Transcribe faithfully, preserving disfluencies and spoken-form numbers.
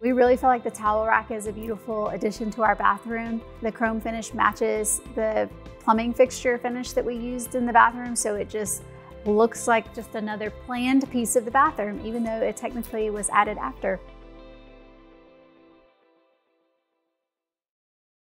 We really feel like the towel rack is a beautiful addition to our bathroom. The chrome finish matches the plumbing fixture finish that we used in the bathroom, so it just looks like just another planned piece of the bathroom, even though it technically was added after.